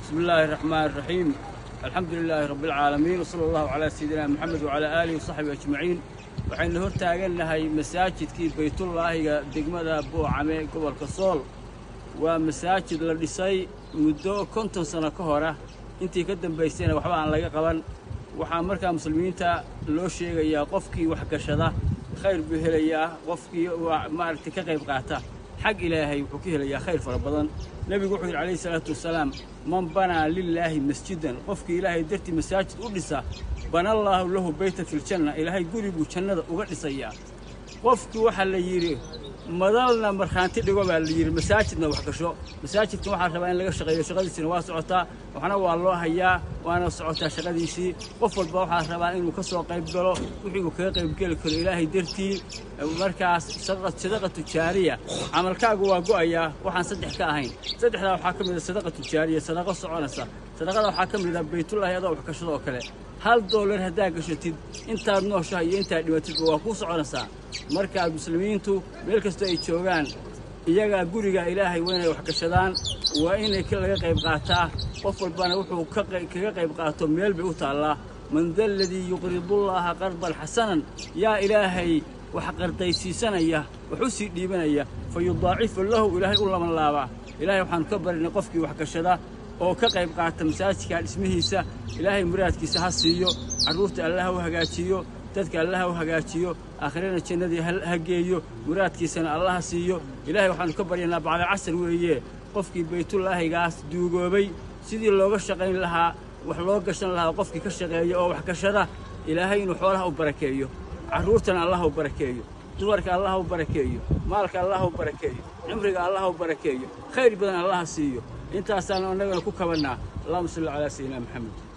بسم الله الرحمن الرحيم. الحمد لله رب العالمين، وصلى الله على سيدنا محمد وعلى آله وصحبه أجمعين. waxaynu hor taagannahay masaajidkii baytullaahiga degmada Buucame gobolka Sool. waa masaajid la dhisay muddo 50 sano ka hor intii ka dambeysayna waxba aan laga qaban. waxaa markaa muslimiinta loo sheegayaa qofkii wax gashada khayr buu helayaa, qofkii maaragtay ka qayb qaata xaq ilaahay wuxuu ka helayaa khayr fara badan. nabigu wuxuu yiri calayhi salaatu wasalaam, man bana lillahi masjidan, qofkii ilaahay dartii masaajid u dhisa bana allahu lahu bayta fil janna, ilaahay gurigu jannada uga dhisayaa. qofkii waxa la yiri madalna marxaanti dhigo baa la yiri masaajidna wax gasho. masaajidka waxa rabaa in laga shaqeeyo, shaqadiisina waa socotaa, waxna waa loo hayaa, waana socotaa shaqadiisii. qof walba waxa rabaa inuu ka soo qayb galo wixii uu kaga qayb gali karo ilaahay dartii. markaas sadaqa tijaariya amalkaagu waa go'aya waxaan saddex ka ahayn. saddexda waxa ka mid ah sadaqa tijaariya, sadaqa soconaysa. sadaqada waxa ka mid ah baytullaahi adoo wax gashado oo kale. $1 hadaa gashatid intaad nooshahay iyo intaad dhimatid waa ku soconaysaa. marka muslimiintu meel kasta ay joogaan iyaga guriga ilaahay weynay wax gashadaan, waa inay laga qayb qaataa. qof walbana wuxuu kaga qayb qaato meel bay u taallaa. man dal ladii yuqridullaha qardan xasanan, yaa ilaahay wax qardaysiisanaya wuxuu sii dhiibanaya fayudaacifu lahu, ilaahay u laban laabaa. ilaahay waxaan ka barinay qofkii wax gashada oo ka qayb qaata masaajidka dhismihiisa, ilaahay muraadkiisa ha siiyo, carruurta Allah u hagaajiyo, dadka Allah u hagaajiyo, aakhirana jannadii ha geeyo, muraadkiisana Allah ha siiyo. ilaahay waxaan ka baryanaa bacda casr weeye qofkii baytullaahigaas duugoobay sidii looga shaqayn lahaa, wax loo gashan lahaa, qofkii ka shaqeeyo oo wax gashada ilaahay inuu xoolaha u barakeeyo, carruurtana Allah u barakeeyo, dumarka Allah u barakeeyo, maalka Allah u barakeeyo, cimriga Allah u barakeeyo, khayr badan Allah siiyo. intaasaan annagana ku kabanaa. allahumma salli ala sayyidina Muhammad.